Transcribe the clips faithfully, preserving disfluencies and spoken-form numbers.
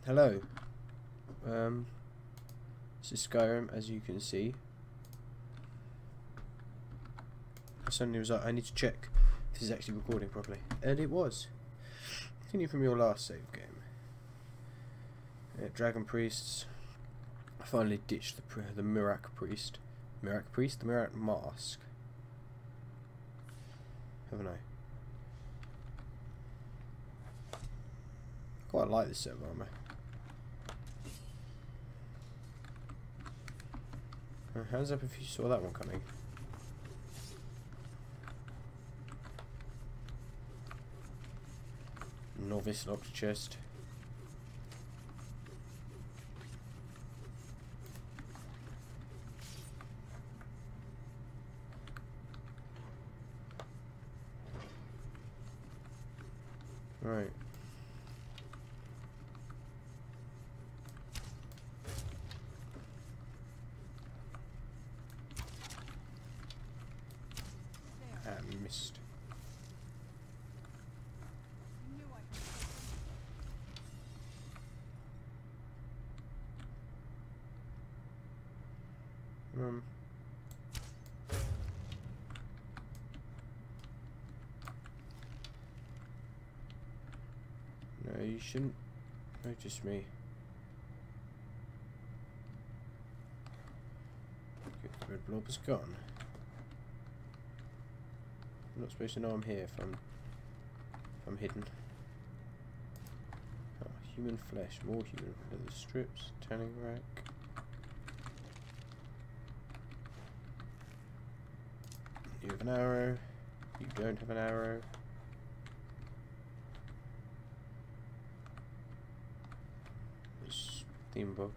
Hello. Um, this is Skyrim, as you can see. Suddenly was like, I need to check if this is actually recording properly, and it was. Continue from your last save game. Yeah, Dragon Priests. I finally ditched the pr the Mirak Priest. Mirak Priest? The Mirak Mask. Haven't I? Quite like this set of armour. Uh, hands up if you saw that one coming. Novice locked chest. Right. Ah, missed. Um. No, you shouldn't notice me. Good, the red blob is gone. I'm not supposed to know I'm here if I'm if I'm hidden. Oh, human flesh, more human leather strips, tanning rack. You have an arrow. You don't have an arrow. This theme book.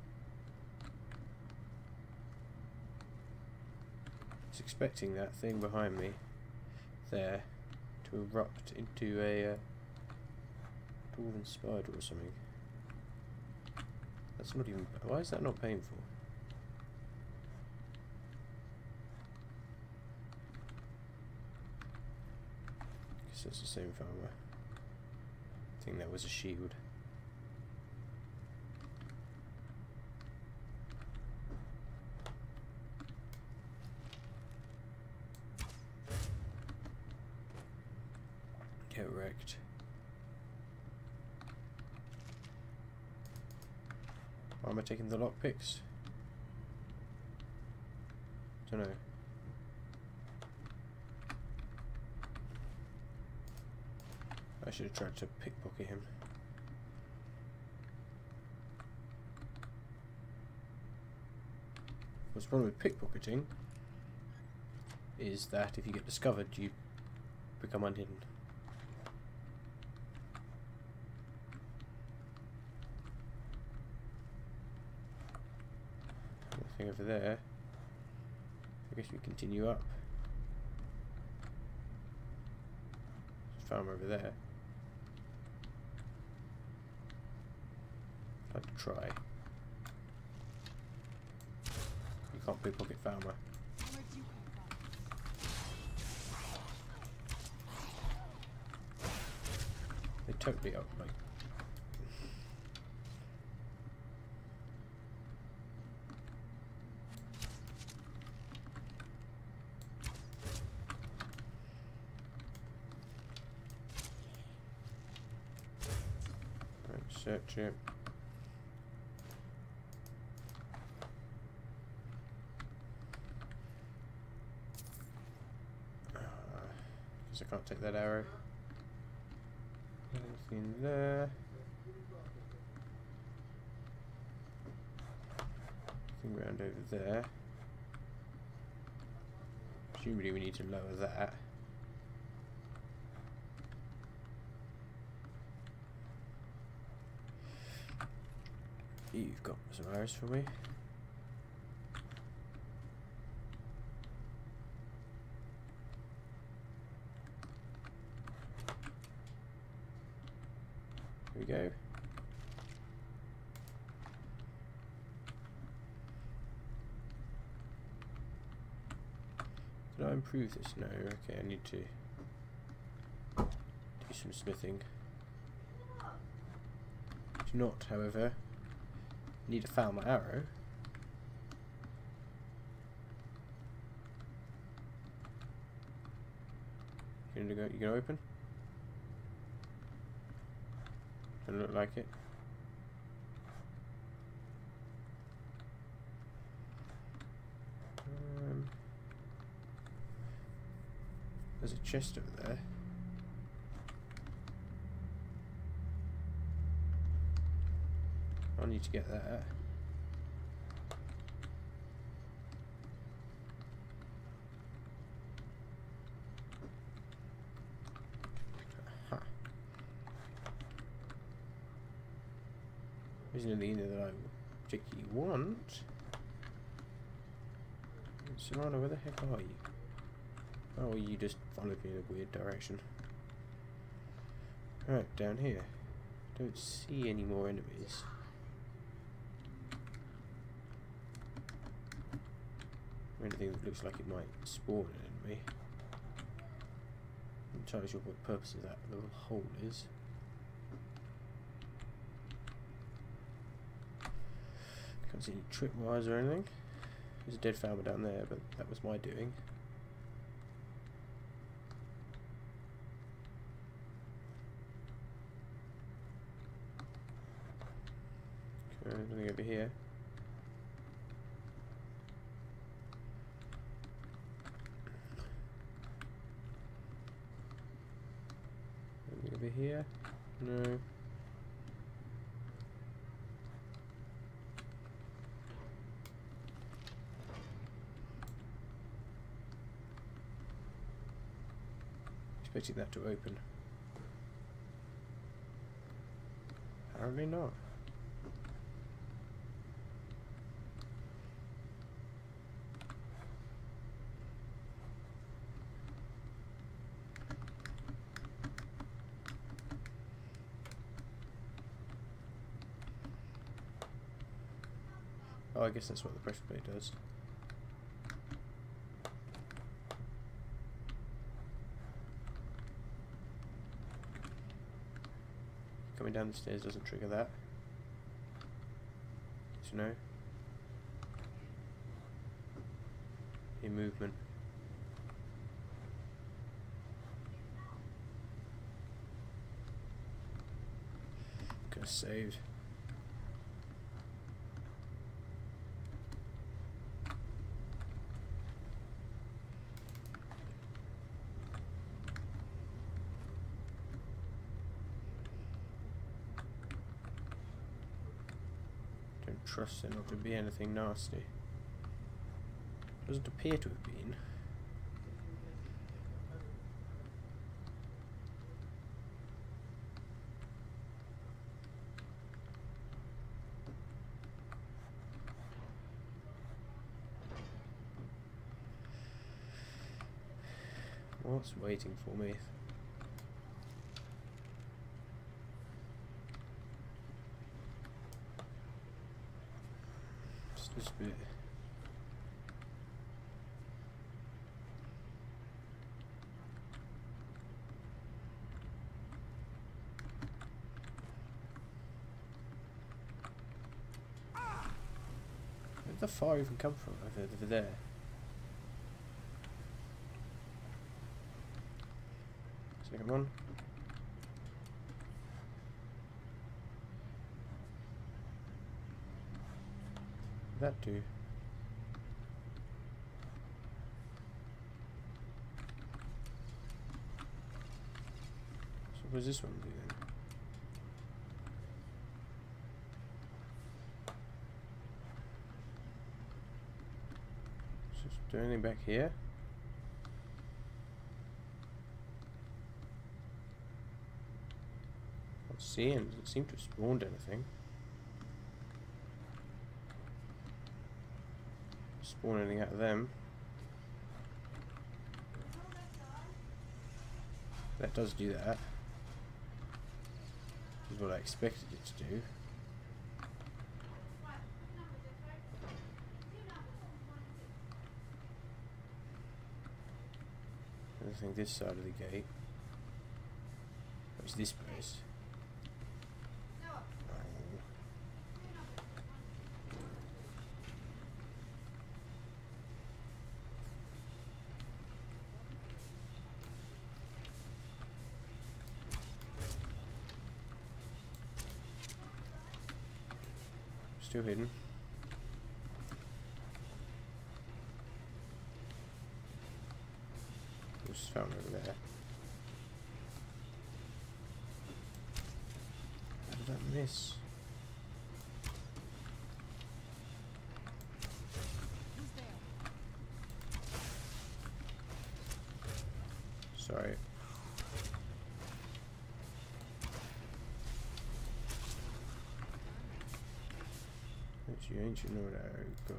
I was expecting that thing behind me there to erupt into a uh, dwarven spider or something. That's not even. Why is that not painful? Guess it's the same farmer. I think that was a shield. Get wrecked. Why am I taking the lockpicks? Don't know. I should have tried to pickpocket him. What's the problem with pickpocketing is that if you get discovered, you become unhidden. Nothing over there. I guess we continue up. There's a farm over there. I'd like to try. You can't pickpocket farmer. They totally out like. Right, search it. Because I can't take that arrow. Anything there? Anything round over there? Presumably we need to lower that. You've got some arrows for me. Here we go. Did I improve this? No. Okay, I need to do some smithing. If not, however, I need to found my arrow. You gonna go? You gonna open? Doesn't look like it. Um, there's a chest over there. I need to get that. Aha. Isn't anything in there that I particularly want? Serrano, where the heck are you? Oh, you just followed me in a weird direction. Alright, down here. Don't see any more enemies. Anything that looks like it might spawn an enemy. I'm not entirely sure what the purpose of that little hole is. Can't see any tripwires or anything. There's a dead farmer down there, but that was my doing. Okay, nothing over here. Nothing over here? No. Expecting that to open. Apparently not. Oh, I guess that's what the pressure plate does. Coming down the stairs doesn't trigger that. So no. In movement. Could have saved. Trust there not to be anything nasty. Doesn't appear to have been. What's waiting for me? This bit. Where did the fire even come from over, over there? Second one. That do. So what does this one do then? Does it do anything back here? Not seeing. Doesn't seem to have spawned anything. Spawn anything out of them. That does do that. Which is what I expected it to do. I think this side of the gate. What's this place? Still hidden. Just found over there. How did that miss? Sorry. It's the ancient Nord arrow gold.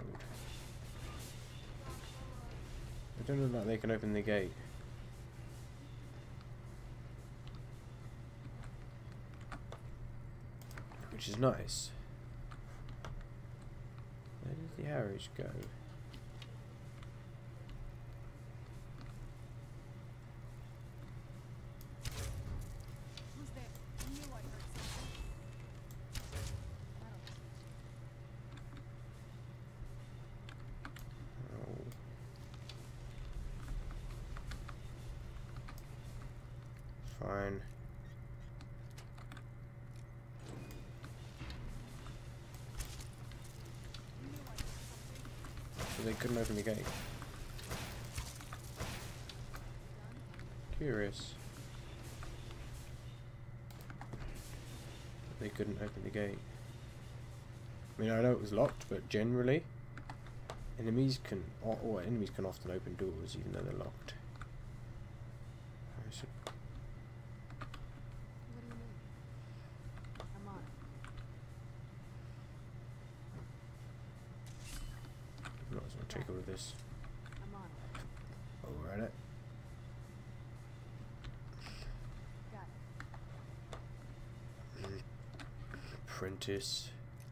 I don't know that they can open the gate. Which is nice. Where did the arrows go? Fine. So they couldn't open the gate. Curious. They couldn't open the gate. I mean, I know it was locked, but generally, enemies can, or, or enemies can often open doors even though they're locked. I should take all of this. Oh, we're at it. Apprentice.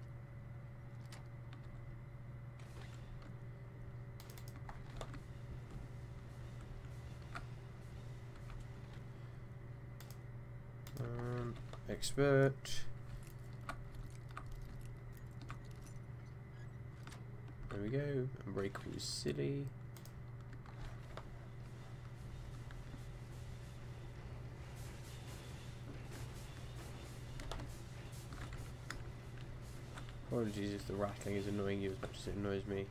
Um, expert. There we go. Unbreakable City. Apologies if the rattling is annoying you as much as it annoys me.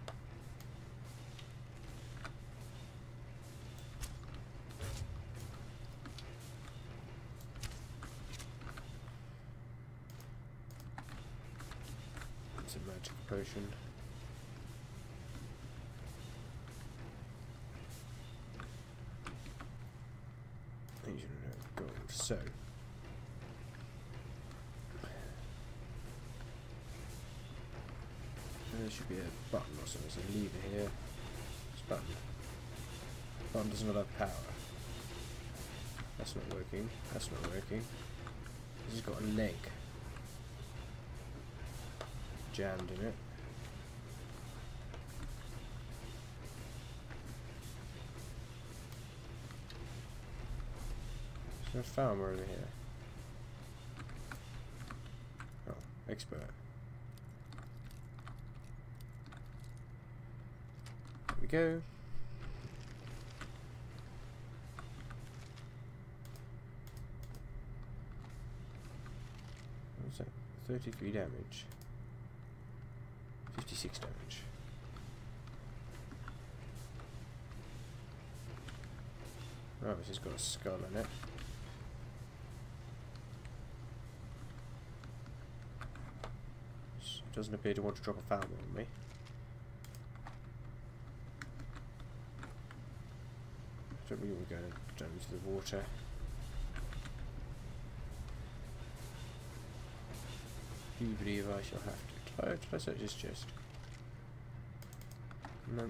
It's a magic potion. Gold. So there should be a button or something. There's a lever here. This button. Button doesn't have power. That's not working. That's not working. This has got a leg jammed in it. There's a farmer over here. Oh, expert. There we go. What's that? thirty-three damage. fifty-six damage. Right, this has got a skull in it. Doesn't appear to want to drop a farmer on me. Don't really want to go down into the water. Do you believe I shall have to? Oh, did I search this chest? No.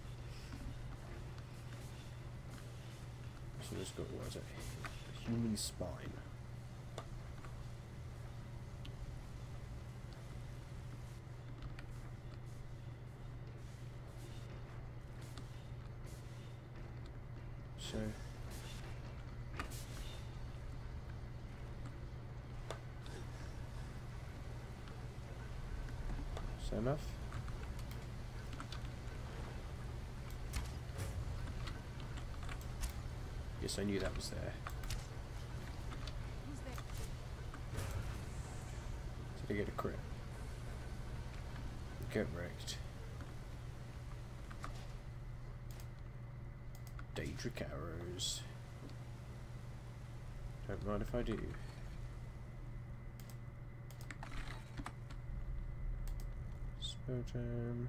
So this got, what is it? A human spine. So is that enough? Yes, I knew that was there. Did I get a crit? Get wrecked. Daedric arrows. Don't mind if I do. Spell jam.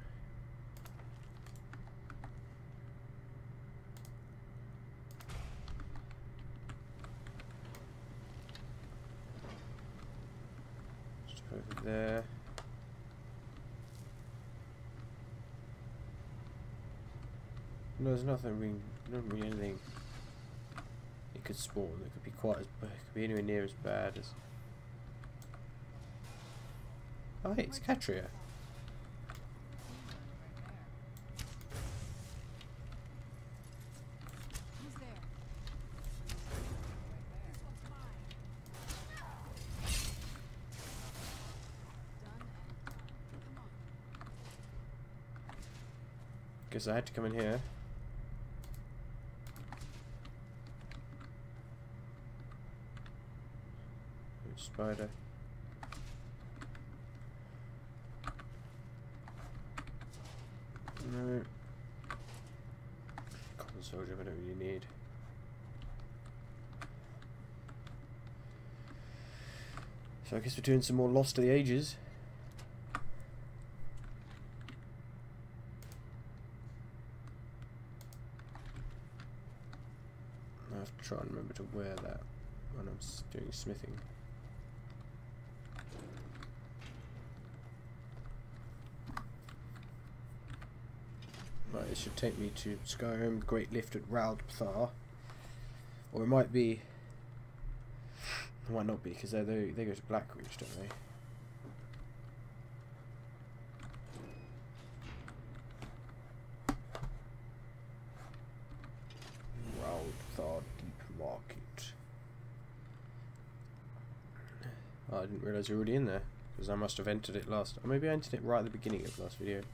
Just over there. No, there's nothing really, not really anything. It could spawn. It could be quite as, it could be anywhere near as bad as. Oh, hey, it's Catria. Guess I had to come in here. Spider. No. Common soldier, I don't really need. So I guess we're doing some more Lost to the Ages. I have to try and remember to wear that when I'm doing smithing. Right, it should take me to Skyrim, Great Lift at Raldpthar. Or it might be... It might not be, because they, they go to Blackreach, don't they? Raldpthar Deep Market. Oh, I didn't realise you were already in there, because I must have entered it last... Or maybe I entered it right at the beginning of the last video.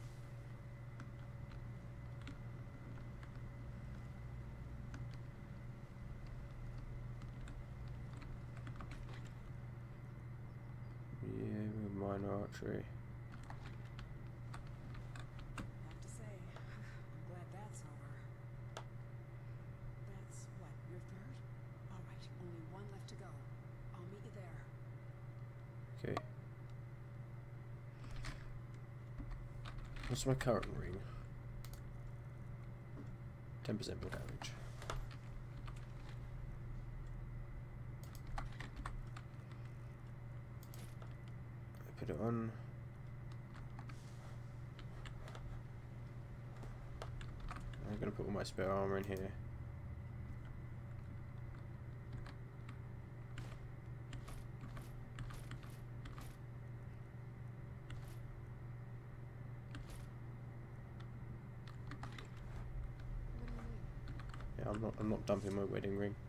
Archery. Have to say, I'm glad that's over. That's what, your third? All right, only one left to go. I'll meet you there. Okay. What's my current ring? ten percent more damage. Put it on. I'm going to put all my spare armor in here. Yeah, I'm not. I'm not dumping my wedding ring.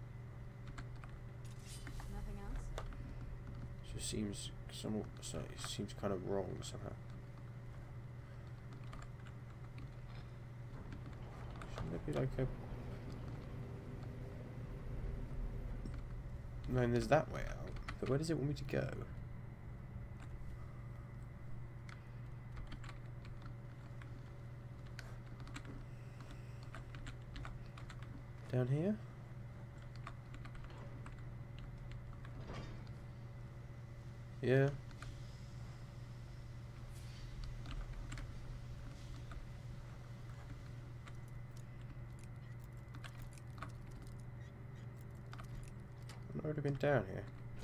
Nothing else? It just seems somewhat. So it seems kind of wrong somehow. Shouldn't there be like a? No, and there's that way out. But where does it want me to go? Down here? Yeah. I've already been down here.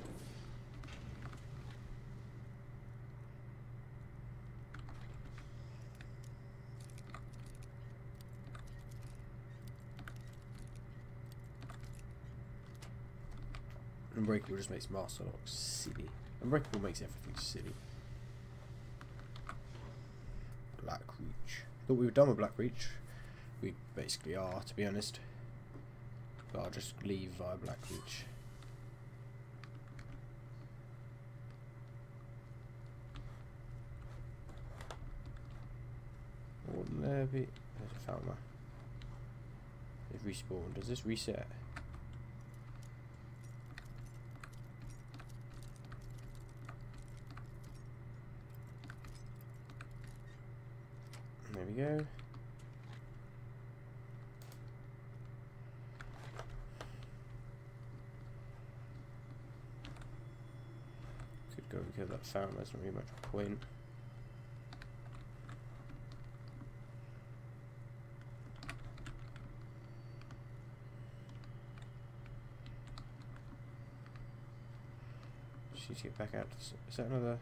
Unbreakable just makes Master Lock silly. Unbreakable makes everything silly. Blackreach. Thought we were done with Blackreach. We basically are, to be honest. But I'll just leave via Blackreach. Wouldn't there be... There's a Falmer. They've respawned. Does this reset? There we go. Could go and kill that fountain, there's not really much point. Just need to get back out. Is that another?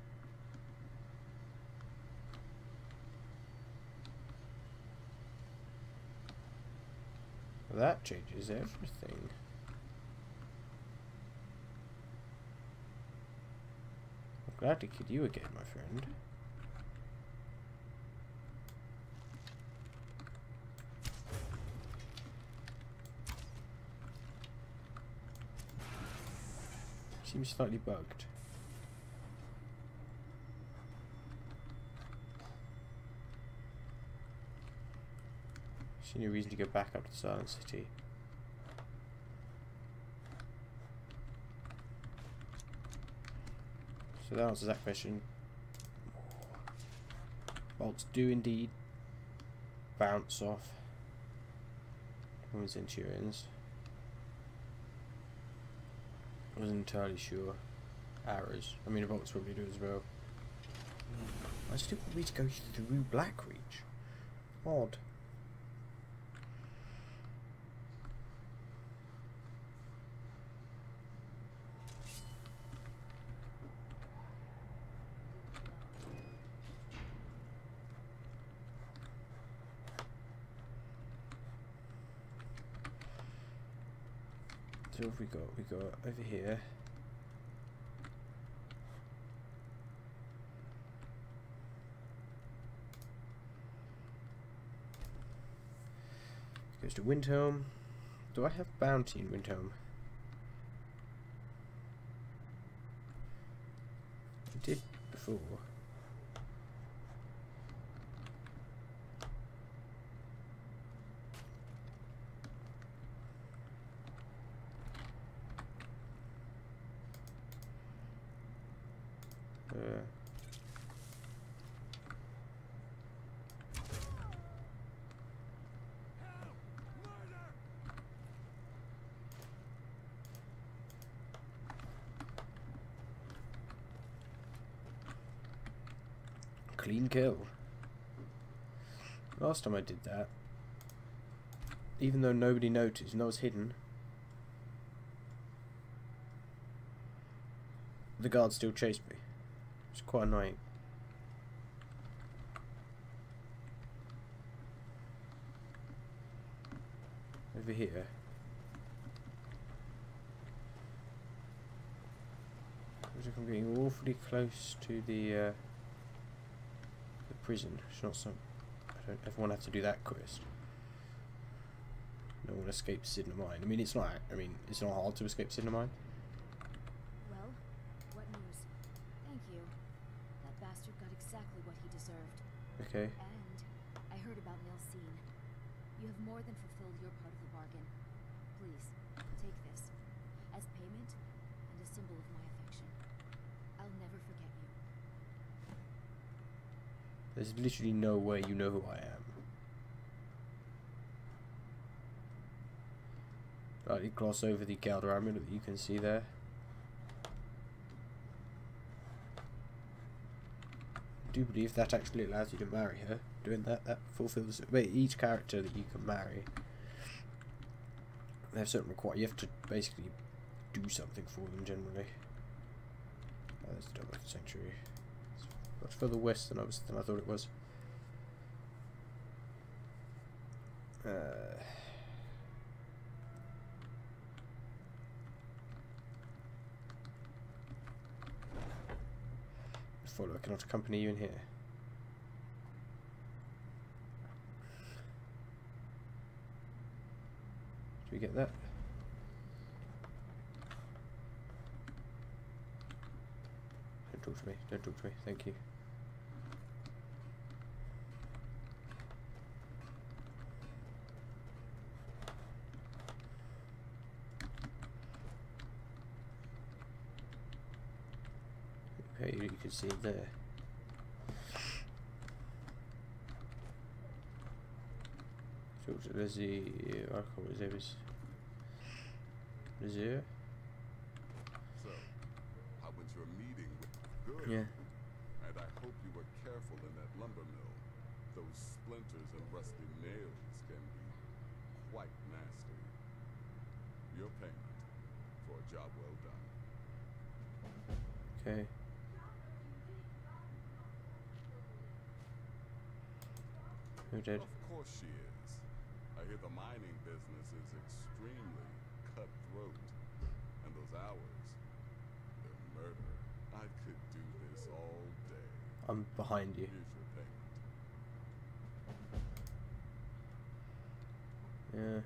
Well, that changes everything. I'm glad to kill you again, my friend. Seems slightly bugged. See no reason to go back up to the Silent City. So that answers that question. Bolts do indeed bounce off from Centurions. I wasn't entirely sure. Arrows. I mean, the bolts probably do as well. I still want me to go through Blackreach. Odd. So what have we got? We got over here. Goes to Windhelm. Do I have bounty in Windhelm? I did before. Uh, clean kill. Last time I did that, even though nobody noticed and I was hidden, the guard still chased me. It's quite annoying. Over here. Looks like I'm getting awfully close to the uh, the prison. It's not some. I don't ever want to have to do that quest. No one escapes Sidna Mine. I mean, it's not. I mean, it's not hard to escape Sidna Mine. Well, what news? Thank you. That bastard got exactly what he deserved. Okay. And I heard about Nilsine. You have more than fulfilled your part of the bargain. Please, take this as payment and a symbol of my affection. I'll never forget you. There's literally no way you know who I am. Slightly gloss over the Galder amulet that you can see there. I do believe that actually allows you to marry her. Doing that, that fulfills. Wait, each character that you can marry, they have certain require. You have to basically do something for them generally. Oh, there's the Double Sanctuary. It's much further west than I was than I thought it was. Uh, follow. I cannot accompany you in here. Do we get that? Don't talk to me. Don't talk to me. Thank you. Okay, you can see it there. Talk to Lizzie. I can't remember his name is. Lizzie? So, how was your meeting with... Good. Yeah. And I hope you were careful in that lumber mill. Those splinters and rusty nails can be quite nasty. Your payment for a job well done. Okay. Who did? Of course she is. I hear the mining business is extremely cutthroat. And those hours, the murder. I could do this all day. I'm behind you. Here's your payment. Yeah.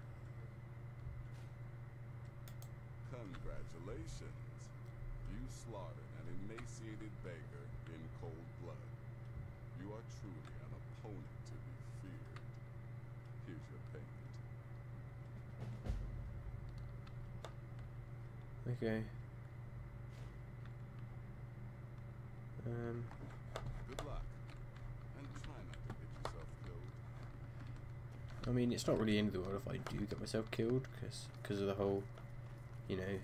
Congratulations. You slaughtered an emaciated beggar in cold blood. You are truly an opponent to be feared. Here's your payment. Okay. Um. Good luck. And try not to get yourself killed. I mean, it's not really the end of the world if I do get myself killed, because because of the whole, you know,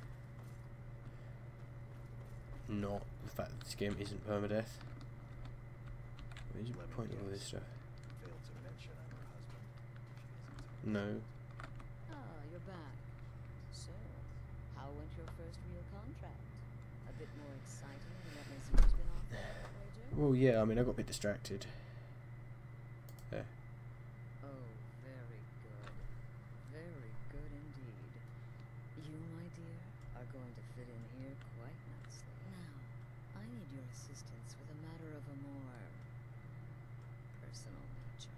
not the fact that this game isn't permadeath. Where's the point of all this stuff? Failed to mention I'm her husband. No. Ah, you're back. So, how went your first real contract? A bit more exciting than what Nazir's been offering, I wager? Well, yeah. I mean, I got a bit distracted. Yeah. Oh, very good. Very good indeed. You, my dear, are going to fit in here quite nicely. Now, I need your assistance with a matter of a more personal nature.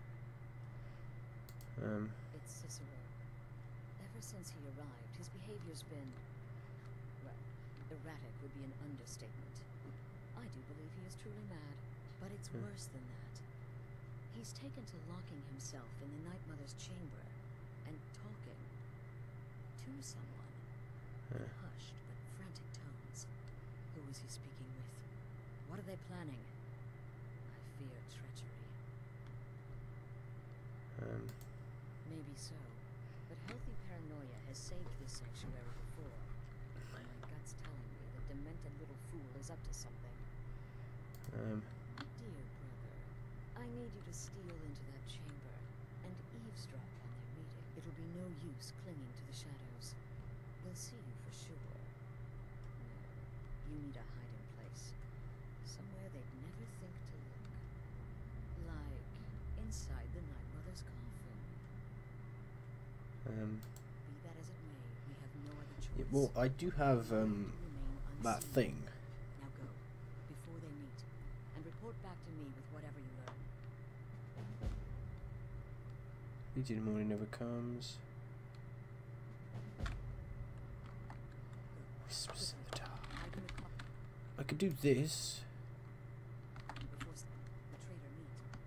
Um. It's Cicero. Ever since he arrived, his behavior's been, well, erratic would be an understatement. I do believe he is truly mad, but it's Hmm. worse than that. He's taken to locking himself in the Night Mother's chamber and talking to someone in Huh. hushed but frantic tones. Who is he speaking with? What are they planning? I fear treachery. Um. Maybe so, but healthy paranoia has saved this sanctuary before. My gut's telling me the demented little fool is up to something. Um. Dear brother, I need you to steal into that chamber and eavesdrop on their meeting. It'll be no use clinging to the shadows. They'll see you for sure. No, you need a hiding place. Somewhere they'd never think to look. Like inside the Night Mother's coffin. Um. Be that as it may, we have no other choice. Yeah, well, I do have um Remain that unseen. thing. Now go, before they meet, and report back to me with whatever you learn. Meeting in the morning never comes. Wisps in the dark. Hide in the coffin I could do this. before s- the traitor meet.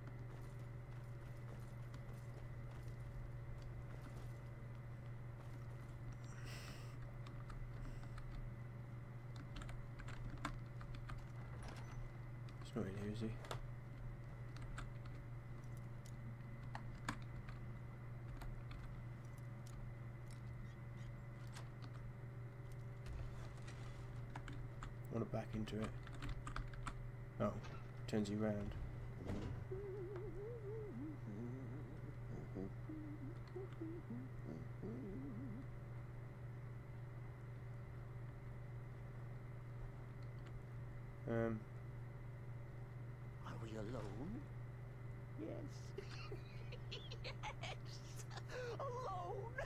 It's not really easy. I want to back into it. Oh, turns you round. Um. Are we alone? Yes. yes. Alone.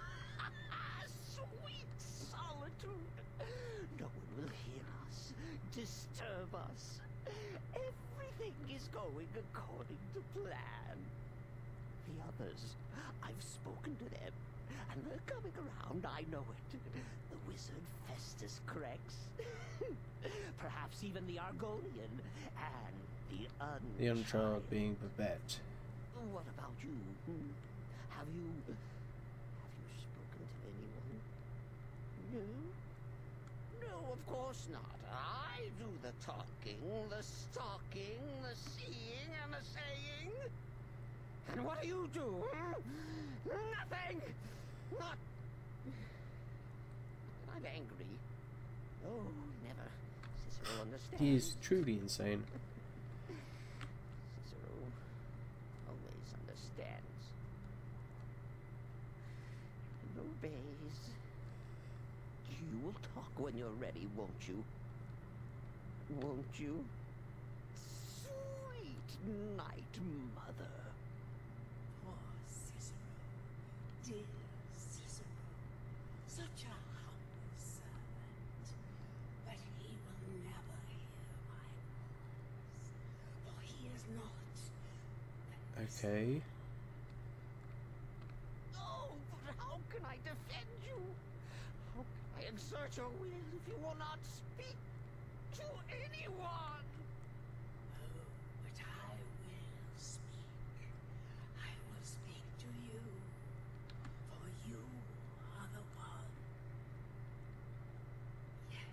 Sweet solitude. No one will hear us, disturb us. Everything is going according to plan. The others, I've spoken to them, and they're coming around, I know it. The wizard Festus Crex. Perhaps even the Argonian, and the Unchild. The Unchild being Babette. What about you? Hmm? Have you... have you spoken to anyone? No? No, of course not. I do the talking, the stalking, the seeing, and the saying. And what do you do? Hmm? Nothing! Not... I'm angry. Oh, never. Cicero understands. He is truly insane. Cicero always understands. And obeys. You will talk when you're ready, won't you? Won't you? Sweet night, mother. Poor Cicero. Dear Cicero. Such a humble servant. But he will never hear my voice. For he is not. Okay. Oh, but how can I defend you? How can I exert your will if you will not speak to anyone? Oh, but I will speak. I will speak to you. For you are the one. Yes,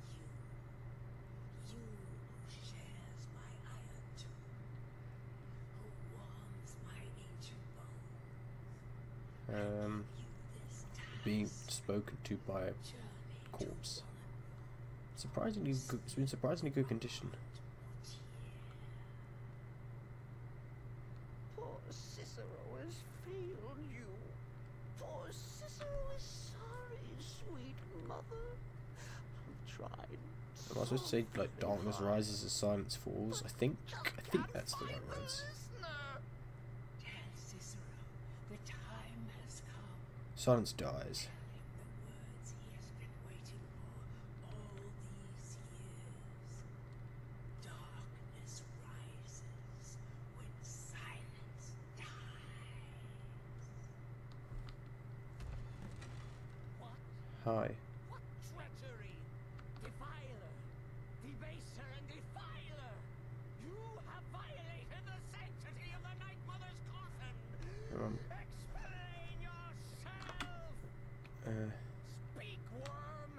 you. You who shares my iron tomb. Who warms my ancient bones. Um, You this task. being spoken to by a Journey to corpse. Wallenburg. Surprisingly good. It's in surprisingly good condition. Poor Cicero has failed you. Poor Cicero is sorry, sweet mother. I've tried. Am I supposed to say like so darkness hard. rises as silence falls? I think Just I think can't that's the find right words. listener. Tell Cicero the time has come. Silence dies. Tell him the words he has been waiting for all these years. Darkness rises when silence dies. What? Hi. What treachery! Defiler! Debaser and defiler! You have violated the sanctity of the Night Mother's coffin! Um, Explain yourself! uh, Speak, worm!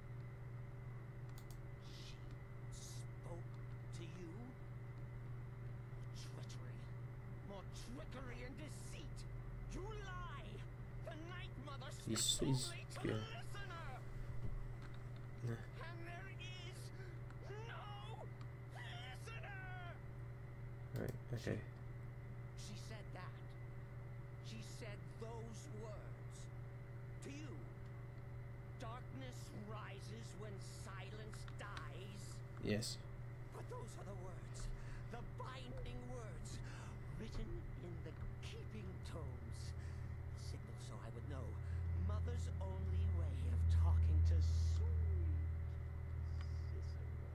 She spoke to you? Treachery. More trickery and deceit! You lie! The Night Mother He's- speaks he's- only to yeah. the listener! Nah. And there is no listener! right. Okay. She said that. She said those words. To you. Darkness rises when silence dies. Yes. But those are the words. The binding words. Written in the keeping tomes. Signal so I would know. Mother's only way of talking to sweet Cicero.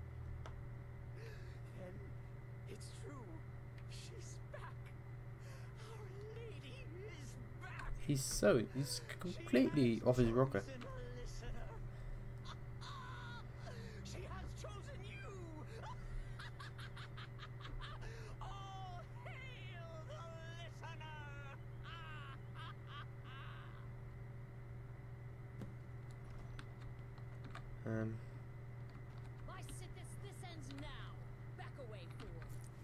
And it's true. She's back. Our Lady is back. He's so he's completely off his rocker. Chosen a listener. She has chosen you. All hail the listener. Um. Why sit this? This ends now. Back away, fool.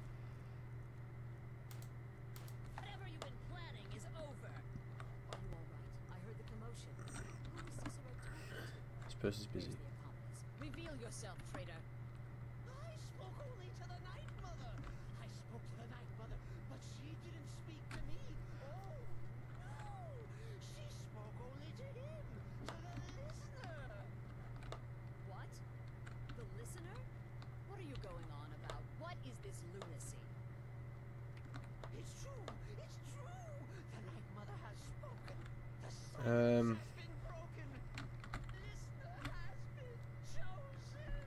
Whatever you've been planning is over. Are you all right? I heard the commotion. Who was Cicero talking to? I suppose he's Where's busy. the accomplice? Reveal yourself, traitor. I spoke only to the Night Mother. I spoke to the Night Mother, but she didn't speak to me. Oh, no. She spoke only to him, to the listener. What? The listener? What are you going on about? What is this lunacy? It's true. It's true. The Night Mother has spoken. The silence Um. has been broken. Listener has been chosen.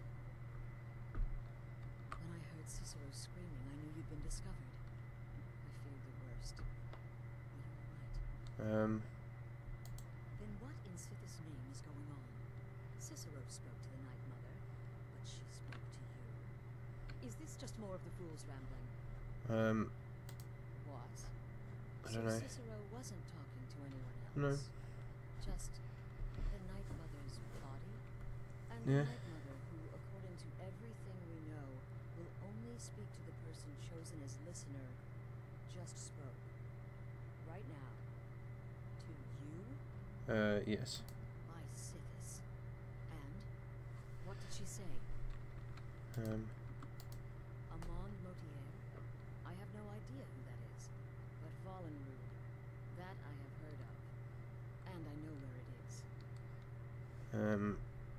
When I heard Cicero screaming, I knew you'd been discovered. I feared the worst. Are you all right? Um. Then what in Sithis' name is going on? Cicero spoke to the Night Mother, but she spoke to you. Is this just more of the fool's rambling? Um. What? I So don't know. Cicero wasn't talking to anyone else? No. Just the Night Mother's body? And Yeah. the Night Mother who, according to everything we know, will only speak to the person chosen as listener just spoke. Right now. To you? Uh, yes. By Sithis. And? What did she say? Um, Amon Motier? I have no idea who that is. But Volenrud, that I have heard of. And I know where it is. um,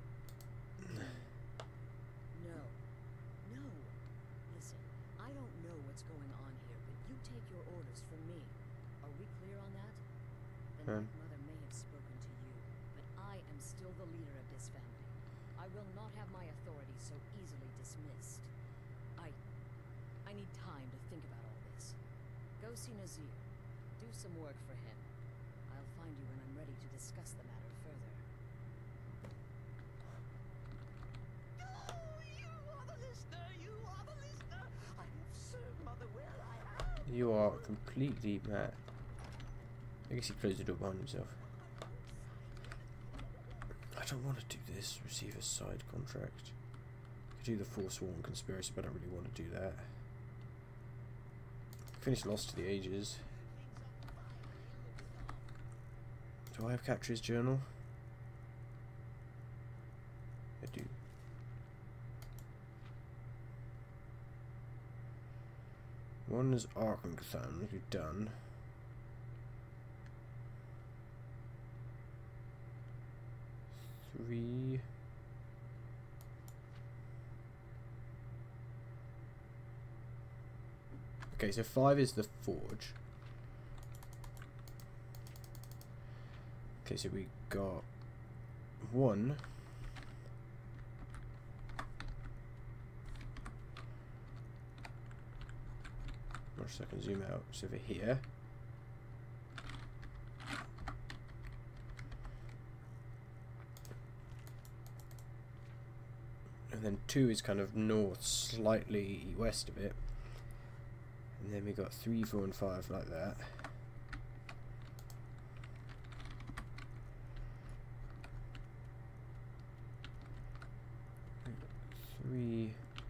No. No. Listen, I don't know what's going on here, but you take your orders from me. Are we clear on that? Then Um. my mother may have spoken to you, but I am still the leader of this family. I will not have my authority so easily dismissed. I... I need time to think about all this. Go see Nazir. Do some work for him. I'll find you when I'm ready to discuss the matter further. No, you are the listener. You are the listener. I have served Mother well. I have. you are completely mad. I guess he closed the door behind himself. I don't want to do this. Receive a side contract. Could do the Forsworn conspiracy, but I don't really want to do that. Finish Lost to the Ages. Do I have Catria's journal? I do. One is Arkangathon, which we've done. Three. Okay, so five is the Forge. Okay, so we got one. More so I can zoom out. It's over here. And then two is kind of north, slightly west of it. And then we got three, four, and five like that. Three.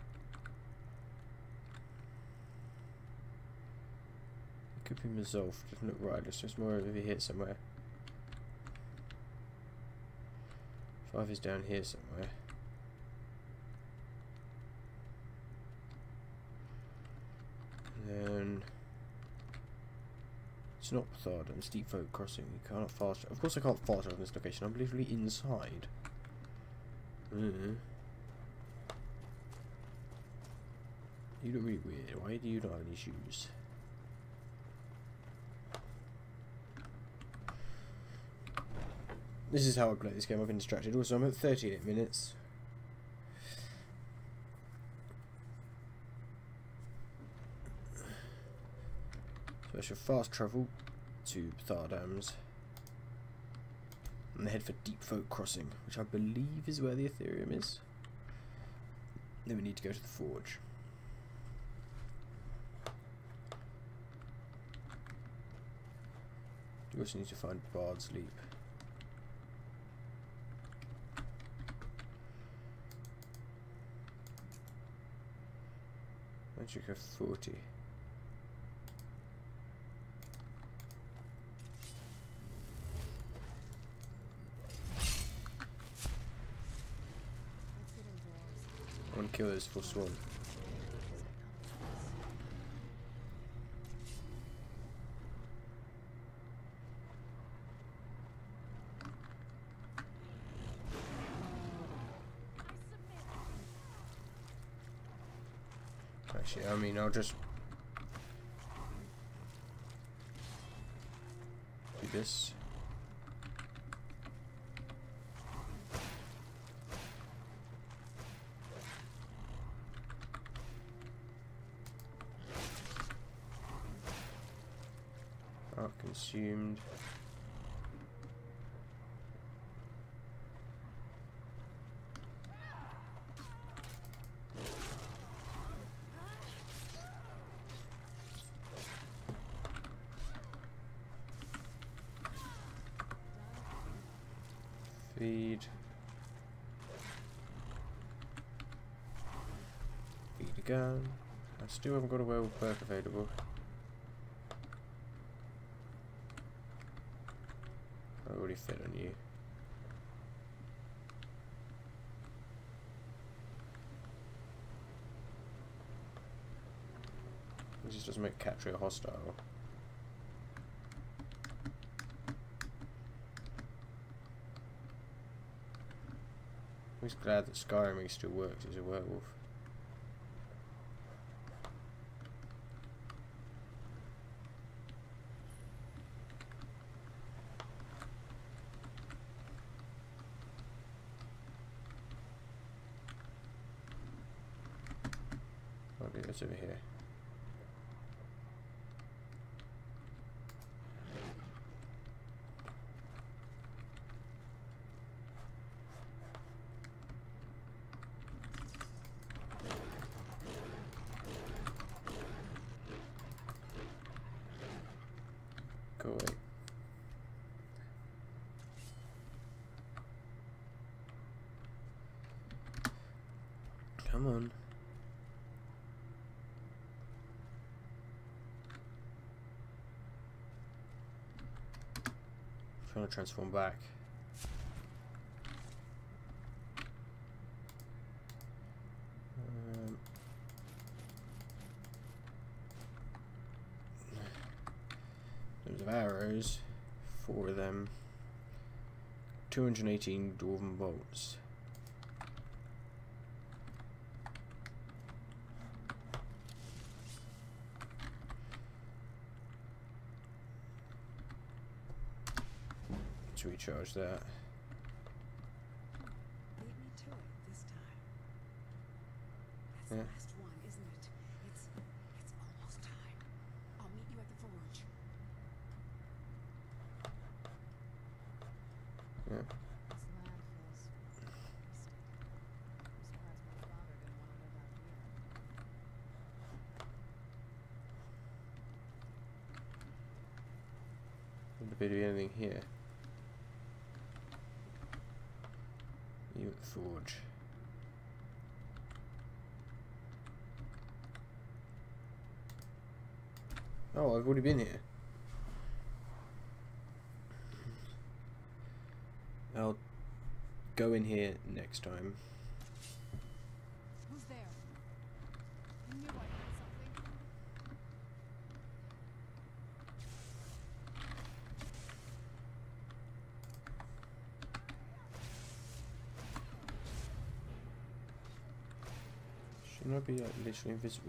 It could be Mazolf, doesn't look right. It's just more over here somewhere. Five is down here somewhere. And then it's not Thardan, it's Deep Folk Crossing. You cannot fast. Of course, I can't fast travel in this location. I'm literally inside. Mm. You look really weird. Why do you not have any shoes? This is how I play this game. I've been distracted. Also, I'm at thirty-eight minutes. So I shall fast travel to Thardams and head for Deep Folk Crossing, which I believe is where the Ethereum is. Then we need to go to the Forge. We also need to find Bard's Leap. Magic of forty. I want to kill this Forsworn. Actually, I mean, I'll just do this. Are consumed. Feed. Feed again. I still haven't got a werewolf perk available. I already fed on you. It just doesn't make Catria hostile. I'm just glad that Skyrim still works as a werewolf. Okay, that's over here. Go away. Come on. Trying to transform back. Um, Those of arrows, four of them. two hundred eighteen dwarven bolts. Let's recharge that. Beat me to it this time. That's Yeah. the last one, isn't it? It's it's almost time. I'll meet you at the forge. Yeah. This land feels wasted. I'm surprised my father didn't want to live out here. Would there be anything here? You at the forge. Oh, I've already been here. I'll go in here next time. Who's there? I knew I heard something. Shouldn't I be like literally invisible?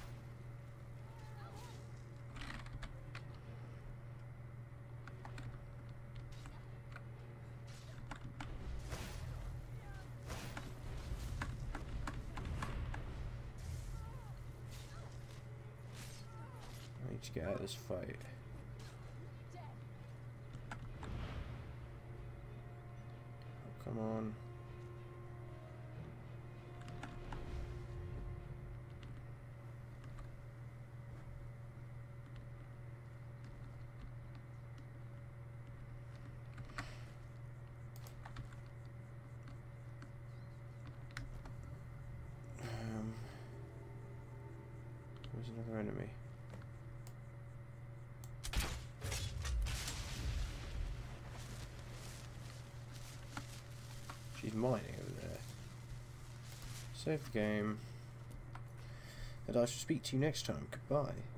I need to get out of this fight. Oh, come on. Um, where's another enemy? She's mining over there. Save the game. And I shall speak to you next time. Goodbye.